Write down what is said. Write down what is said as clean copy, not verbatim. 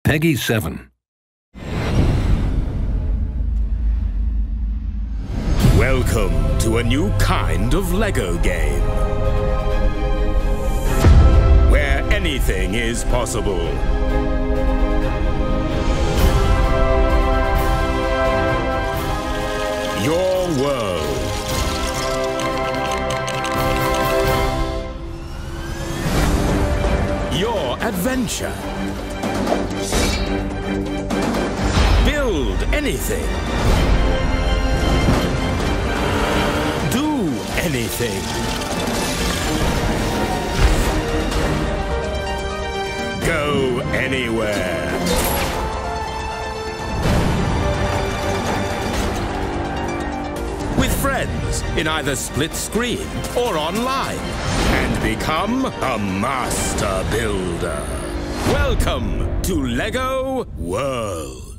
Peggy 7. Welcome to a new kind of Lego game, where anything is possible. Your world. Your adventure. Build anything. Do anything. Go anywhere. With friends in either split screen or online, and become a master builder. Welcome to Lego World.